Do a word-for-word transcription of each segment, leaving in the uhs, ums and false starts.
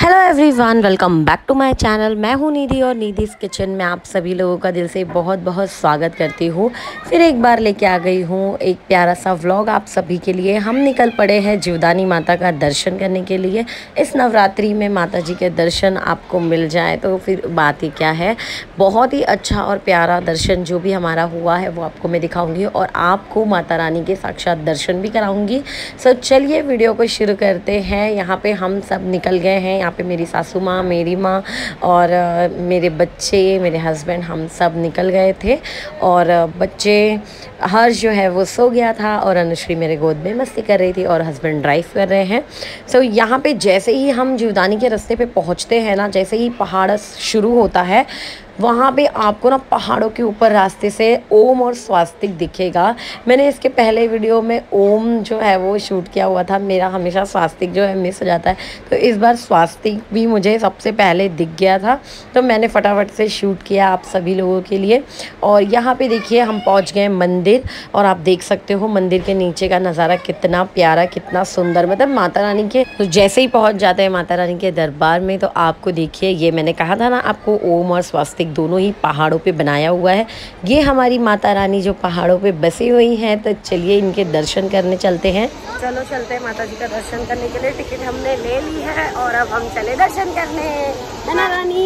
Hello everyone, welcome back to my channel. मैं हूं निधि और निधि's किचन में आप सभी लोगों का दिल से बहुत बहुत स्वागत करती हूं। फिर एक बार लेके आ गई हूं एक प्यारा सा व्लॉग आप सभी के लिए। हम निकल पड़े हैं जीवदानी माता का दर्शन करने के लिए। इस नवरात्रि में माता जी के दर्शन आपको मिल जाए तो फिर बात ही क्या है। बहुत ही अच्छा और प्यारा दर्शन जो भी हमारा हुआ है वो आपको मैं दिखाऊँगी और आपको माता रानी के साक्षात दर्शन भी कराऊँगी। सो चलिए वीडियो को शुरू करते हैं। यहाँ पर हम सब निकल गए हैं। यहाँ पे मेरी सासू माँ, मेरी माँ और uh, मेरे बच्चे, मेरे हस्बैंड, हम सब निकल गए थे। और uh, बच्चे हर्ष जो है वो सो गया था और अनुश्री मेरे गोद में मस्ती कर रही थी और हस्बैंड ड्राइव कर रहे हैं। सो so, यहाँ पे जैसे ही हम जीवदानी के रास्ते पे पहुँचते हैं ना, जैसे ही पहाड़ शुरू होता है वहाँ पे आपको ना पहाड़ों के ऊपर रास्ते से ओम और स्वास्तिक दिखेगा। मैंने इसके पहले वीडियो में ओम जो है वो शूट किया हुआ था। मेरा हमेशा स्वास्तिक जो है मिस हो जाता है, तो इस बार स्वास्तिक भी मुझे सबसे पहले दिख गया था, तो मैंने फटाफट से शूट किया आप सभी लोगों के लिए। और यहाँ पे देखिए हम पहुँच गए मंदिर और आप देख सकते हो मंदिर के नीचे का नज़ारा कितना प्यारा, कितना सुंदर। मतलब माता रानी के तो जैसे ही पहुँच जाते हैं माता रानी के दरबार में तो आपको देखिए, ये मैंने कहा था ना आपको, ओम और स्वास्तिक दोनों ही पहाड़ों पे बनाया हुआ है। ये हमारी माता रानी जो पहाड़ों पे बसी हुई हैं। तो चलिए इनके दर्शन करने चलते हैं। चलो चलते हैं माता जी का दर्शन करने के लिए। टिकट हमने ले ली है और अब हम चले दर्शन करने। है ना रानी?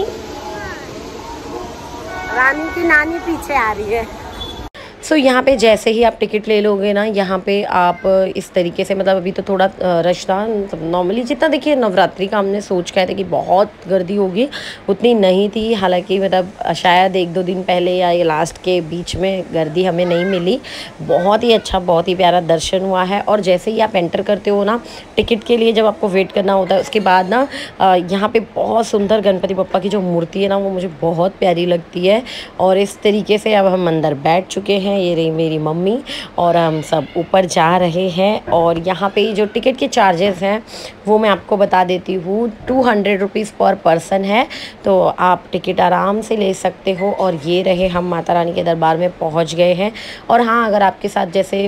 रानी की नानी पीछे आ रही है। सो so, यहाँ पे जैसे ही आप टिकट ले लोगे ना, यहाँ पे आप इस तरीके से, मतलब अभी तो थोड़ा रश था, मतलब नॉर्मली जितना देखिए नवरात्रि का हमने सोच के आए थे कि बहुत गर्दी होगी, उतनी नहीं थी। हालांकि मतलब शायद एक दो दिन पहले या ये लास्ट के बीच में गर्दी हमें नहीं मिली। बहुत ही अच्छा, बहुत ही प्यारा दर्शन हुआ है। और जैसे ही आप एंटर करते हो ना टिकट के लिए, जब आपको वेट करना होता है, उसके बाद ना यहाँ पर बहुत सुंदर गणपति बप्पा की जो मूर्ति है ना वो मुझे बहुत प्यारी लगती है। और इस तरीके से अब हम अंदर बैठ चुके हैं। ये रही मेरी मम्मी और हम सब ऊपर जा रहे हैं। और यहाँ पे जो टिकट के चार्जेस हैं वो मैं आपको बता देती हूँ। Two hundred rupees per person है, तो आप टिकट आराम से ले सकते हो। और ये रहे हम माता रानी के दरबार में पहुँच गए हैं। और हाँ, अगर आपके साथ जैसे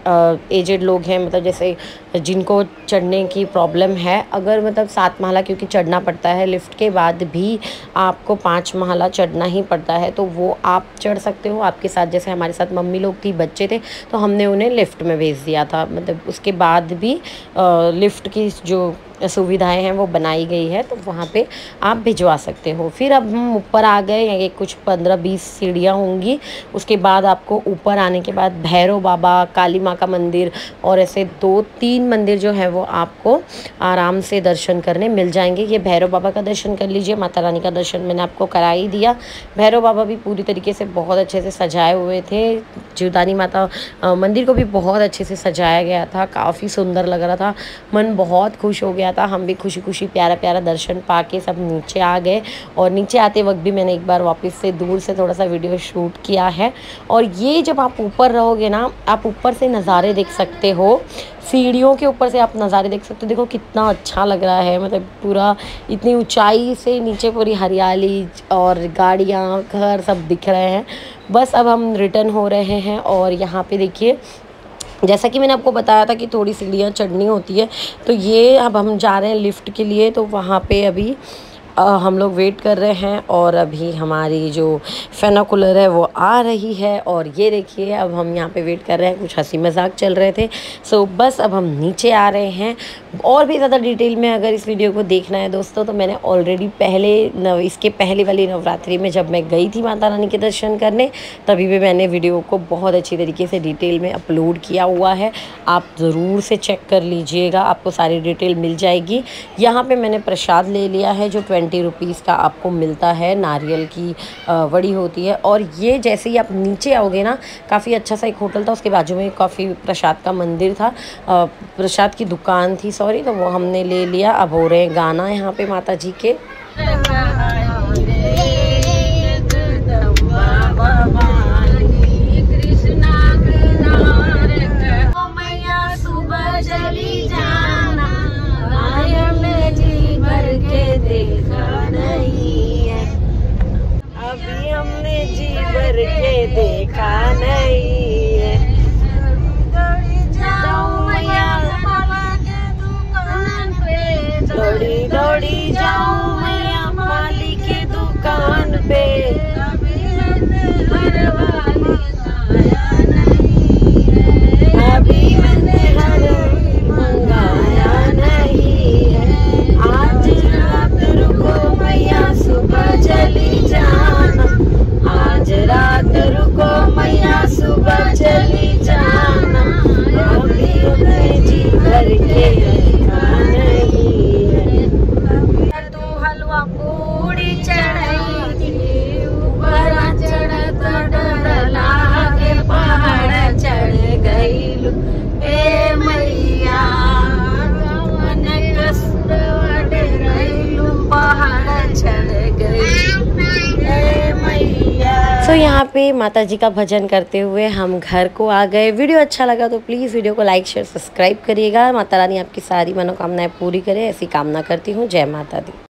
एजेड लोग हैं, मतलब जैसे जिनको चढ़ने की प्रॉब्लम है, अगर मतलब सात महला क्योंकि चढ़ना पड़ता है, लिफ्ट के बाद भी आपको पाँच महला चढ़ना ही पड़ता है, तो वो आप चढ़ सकते हो। आपके साथ जैसे हमारे साथ मम्मी लोग थी, बच्चे थे, तो हमने उन्हें लिफ्ट में भेज दिया था। मतलब उसके बाद भी आ, लिफ्ट की जो सुविधाएं हैं वो बनाई गई है, तो वहाँ पे आप भिजवा सकते हो। फिर अब हम ऊपर आ गए। ये कुछ पंद्रह बीस सीढ़ियाँ होंगी। उसके बाद आपको ऊपर आने के बाद भैरव बाबा, काली माँ का मंदिर और ऐसे दो तीन मंदिर जो है वो आपको आराम से दर्शन करने मिल जाएंगे। ये भैरव बाबा का दर्शन कर लीजिए। माता रानी का दर्शन मैंने आपको करा ही दिया। भैरव बाबा भी पूरी तरीके से बहुत अच्छे से सजाए हुए थे। जीवदानी माता मंदिर को भी बहुत अच्छे से सजाया गया था, काफ़ी सुंदर लग रहा था। मन बहुत खुश हो गया था। हम भी खुशी खुशी प्यारा प्यारा दर्शन पाके सब नीचे आ गए। और नीचे आते वक्त भी मैंने एक बार वापस से दूर से थोड़ा सा वीडियो शूट किया है। और ये जब आप ऊपर रहोगे ना, आप ऊपर से नज़ारे देख सकते हो। सीढ़ियों के ऊपर से आप नज़ारे देख सकते हो। देखो कितना अच्छा लग रहा है। मतलब पूरा इतनी ऊंचाई से नीचे पूरी हरियाली और गाड़ियाँ, घर सब दिख रहे हैं। बस अब हम रिटर्न हो रहे हैं। और यहाँ पे देखिए, जैसा कि मैंने आपको बताया था कि थोड़ी सीढ़ियाँ चढ़नी होती है, तो ये अब हम जा रहे हैं लिफ्ट के लिए। तो वहाँ पे अभी आ, हम लोग वेट कर रहे हैं। और अभी हमारी जो फेनोकुलर है वो आ रही है। और ये देखिए अब हम यहाँ पे वेट कर रहे हैं। कुछ हंसी मजाक चल रहे थे। सो बस अब हम नीचे आ रहे हैं। और भी ज़्यादा डिटेल में अगर इस वीडियो को देखना है दोस्तों, तो मैंने ऑलरेडी पहले नव इसके पहले वाली नवरात्रि में जब मैं गई थी माता रानी के दर्शन करने, तभी भी मैंने वीडियो को बहुत अच्छी तरीके से डिटेल में अपलोड किया हुआ है। आप ज़रूर से चेक कर लीजिएगा, आपको सारी डिटेल मिल जाएगी। यहाँ पर मैंने प्रसाद ले लिया है जो ट्वेंटी रुपीज़ का आपको मिलता है। नारियल की वड़ी होती है। और ये जैसे ही आप नीचे आओगे ना, काफ़ी अच्छा सा एक होटल था, उसके बाजू में काफ़ी प्रसाद का मंदिर था, प्रसाद की दुकान थी सॉरी, तो वो हमने ले लिया। अब हो रहे हैं गाना यहाँ पे माता जी के। अभी हमने जी भर के देखा नहीं है। दौड़ी दौड़ी जाऊं यहाँ पे माता जी का भजन करते हुए हम घर को आ गए। वीडियो अच्छा लगा तो प्लीज़ वीडियो को लाइक शेयर सब्सक्राइब करिएगा। माता रानी आपकी सारी मनोकामनाएं पूरी करे, ऐसी कामना करती हूँ। जय माता दी।